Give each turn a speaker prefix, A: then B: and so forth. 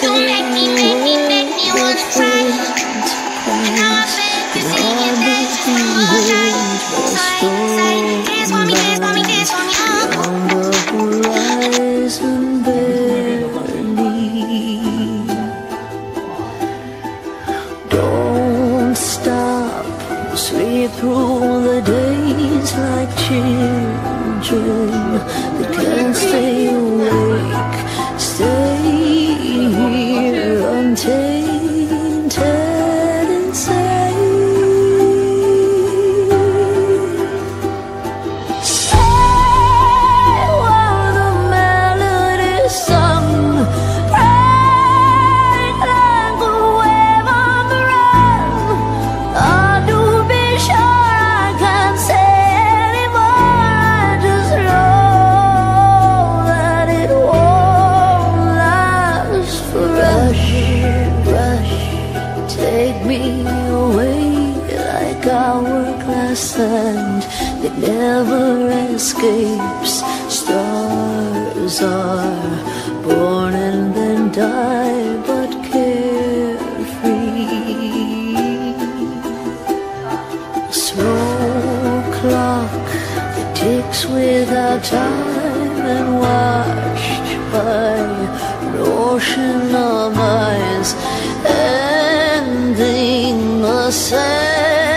A: me wanna cry. And now I beg to see you back one more time. Say, dance for me, dance for me, dance for me,
B: on the horizon barely. Don't stop, sleep through the days like children that can't stay awake. Stay here untainted and safe. Stay while the melody sung, bright like a wave on the run. Oh, do be sure I can't say anymore. I just know that it won't last forever. Rush, take me away like hourglass sand that never escapes. Stars are born and then die, but carefree. A slow clock that ticks without time and watched by an ocean of eyes, ending the same.